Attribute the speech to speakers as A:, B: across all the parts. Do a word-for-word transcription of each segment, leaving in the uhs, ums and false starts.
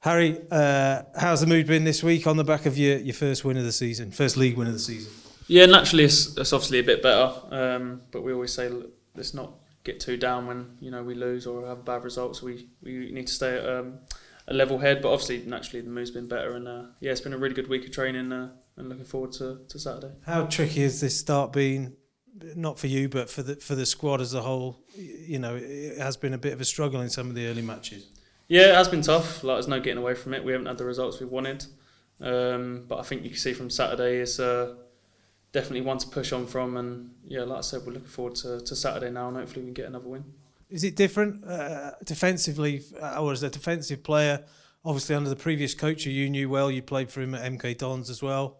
A: Harry, uh, how's the mood been this week on the back of your, your first win of the season, first league win of the season?
B: Yeah, naturally it's, it's obviously a bit better, um, but we always say let's not get too down when you know we lose or have bad results. We we need to stay at um, a level head, but obviously naturally the mood's been better, and uh, yeah, it's been a really good week of training, uh, and looking forward to, to Saturday.
A: How tricky has this start been? Not for you, but for the for the squad as a whole. You know, it has been a bit of a struggle in some of the early matches.
B: Yeah, it has been tough. Like, there's no getting away from it. We haven't had the results we wanted, um, but I think you can see from Saturday it's uh, definitely one to push on from. And yeah, like I said, we're looking forward to, to Saturday now, and hopefully we can get another win.
A: Is it different uh, defensively, or as a defensive player? Obviously, under the previous coach who you knew well, you played for him at M K Dons as well.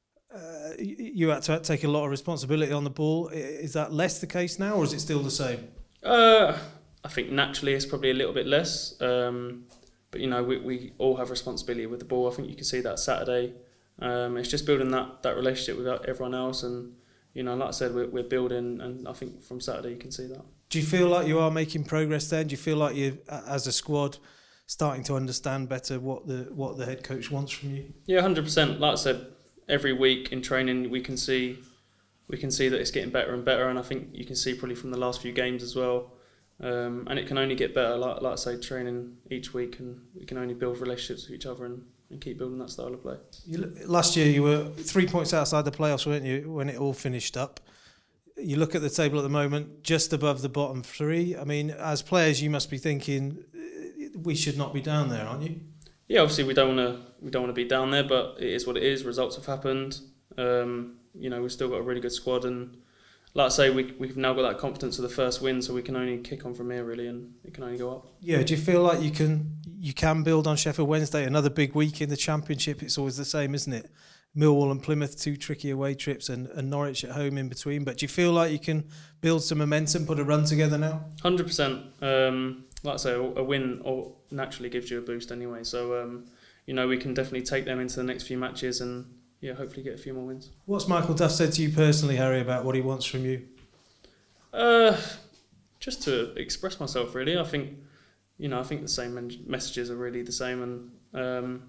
A: Uh, you had to take a lot of responsibility on the ball. Is that less the case now, or is it still the same?
B: Uh, I think naturally it's probably a little bit less, um, but you know we, we all have responsibility with the ball. I think you can see that Saturday. Um, it's just building that, that relationship with everyone else, and you know, like I said, we're, we're building, and I think from Saturday you can see that.
A: Do you feel like you are making progress then? Do you feel like you, as a squad, starting to understand better what the what the head coach wants from you?
B: Yeah, one hundred percent. Like I said, every week in training we can see we can see that it's getting better and better, and I think you can see probably from the last few games as well. Um, and it can only get better, like, like I say, training each week, and we can only build relationships with each other and, and keep building that style of play.
A: You, last year you were three points outside the playoffs, weren't you, when it all finished up? You look at the table at the moment, just above the bottom three. I mean, as players, you must be thinking we should not be down there, aren't you?
B: Yeah, obviously we don't want to we don't want to be down there, but it is what it is. Results have happened. Um, you know, we've still got a really good squad, and like I say, we, we've now got that confidence of the first win, so we can only kick on from here, really, and it can only go up.
A: Yeah, do you feel like you can you can build on Sheffield Wednesday? Another big week in the Championship, it's always the same, isn't it? Millwall and Plymouth, two tricky away trips, and, and Norwich at home in between. But do you feel like you can build some momentum, put a run together now? one
B: hundred percent. Um, like I say, a win or naturally gives you a boost anyway. So, um, you know, we can definitely take them into the next few matches and yeah, hopefully get a few more wins. What's
A: Michael Duff said to you personally, Harry, about what he wants from you?
B: Uh, just to express myself, really. I think, you know, I think the same messages are really the same, and um,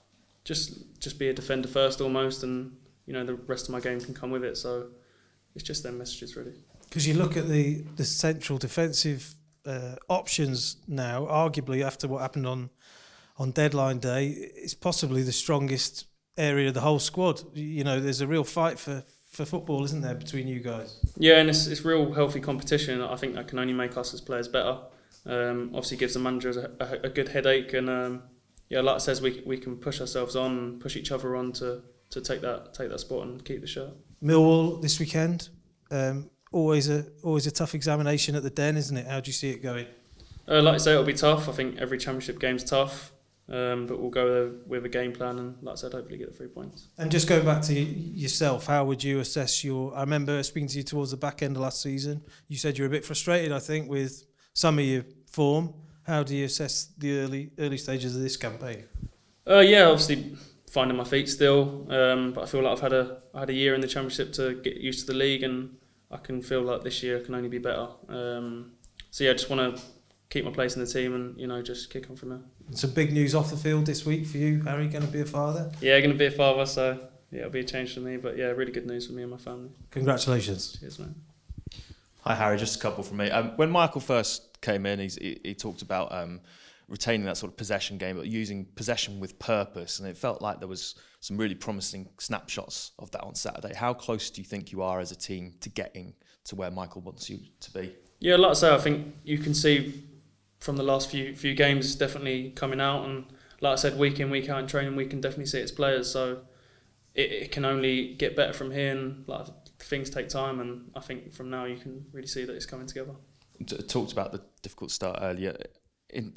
B: just just be a defender first almost, and you know the rest of my game can come with it. So it's just them messages, really.
A: Because you look at the the central defensive uh, options now, arguably after what happened on on deadline day, it's possibly the strongest area of the whole squad. You know, there's a real fight for, for football, isn't there, between you guys?
B: Yeah, and it's it's real healthy competition. I think that can only make us as players better. Um, obviously gives the managers a, a, a good headache, and um, yeah, like I says, we we can push ourselves on, and push each other on to, to take that take that spot and keep the shirt.
A: Millwall this weekend, um, always a always a tough examination at the Den, isn't it? How do you see it going?
B: Uh, like I say, it'll be tough. I think every Championship game's tough. Um, but we'll go there with a game plan, and like I said, hopefully get the three points.
A: And just going back to yourself, how would you assess your... I remember speaking to you towards the back end of last season. You said you were a bit frustrated, I think, with some of your form. How do you assess the early early stages of this campaign?
B: Uh, yeah, obviously finding my feet still, um, but I feel like I've had a I had a year in the Championship to get used to the league, and I can feel like this year can only be better. Um, so yeah, I just want to keep my place in the team and, you know, just kick on from there.
A: Some big news off the field this week for you, Harry, going to be a father?
B: Yeah, going to be a father, so yeah, it'll be a change for me, but yeah, really good news for me and my family.
A: Congratulations.
B: Cheers, man.
C: Hi, Harry, just a couple from me. Um, when Michael first came in, he's, he, he talked about um, retaining that sort of possession game, but using possession with purpose, and it felt like there was some really promising snapshots of that on Saturday. How close do you think you are as a team to getting to where Michael wants you to be?
B: Yeah, like I say, I think you can see from the last few few games, it's definitely coming out, and like I said, week in, week out in training, we can definitely see it as players, so it, it can only get better from here, and like things take time, and I think from now you can really see that it's coming together.
C: T- talked about the difficult start earlier. In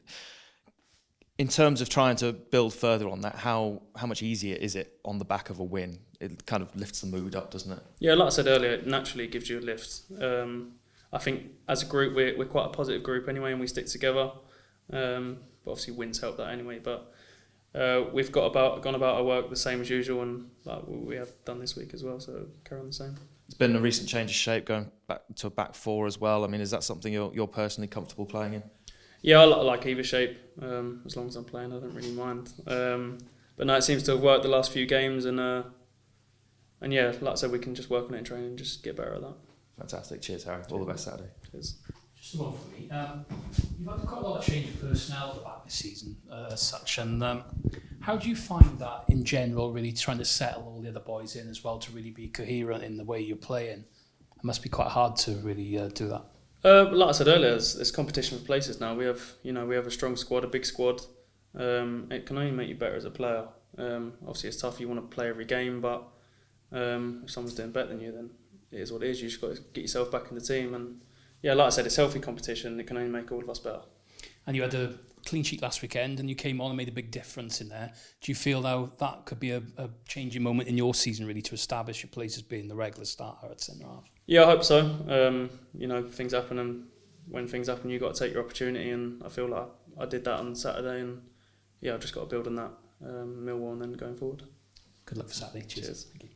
C: in terms of trying to build further on that, how how much easier is it on the back of a win? It kind of lifts the mood up, doesn't it?
B: Yeah, like I said earlier, it naturally gives you a lift. Um, I think as a group, we're, we're quite a positive group anyway, and we stick together. Um, but obviously wins help that anyway. But uh, we've got about gone about our work the same as usual, and like we have done this week as well, so carry on the same.
C: It's been a recent change of shape, going back to a back four as well. I mean, is that something you're, you're personally comfortable playing in?
B: Yeah, I li- like either shape. Um, as long as I'm playing, I don't really mind. Um, but no, it seems to have worked the last few games, and uh, and yeah, like I said, we can just work on it in training and just get better at that.
C: Fantastic. Cheers, Harry. All the best Saturday.
B: Cheers.
D: Just one for me. Um, you've had quite a lot of change of personnel at the back this season, uh, as such. And um, how do you find that in general, really trying to settle all the other boys in as well to really be coherent in the way you're playing? It must be quite hard to really uh, do that.
B: Uh, like I said earlier, there's, there's competition for places now. We have, you know, we have a strong squad, a big squad. Um, it can only make you better as a player. Um, obviously, it's tough. You want to play every game, but um, if someone's doing better than you, then it is what it is. You just got to get yourself back in the team. And yeah, like I said, it's healthy competition. It can only make all of us better.
D: And you had a clean sheet last weekend, and you came on and made a big difference in there. Do you feel now that could be a, a changing moment in your season, really, to establish your place as being the regular starter at centre half?
B: Yeah, I hope so. Um, you know, things happen, and when things happen, you've got to take your opportunity. And I feel like I did that on Saturday, and yeah, I've just got to build on that, um, Millwall, and then going forward.
D: Good luck for Saturday. Cheers.
B: Cheers.
D: Thank you.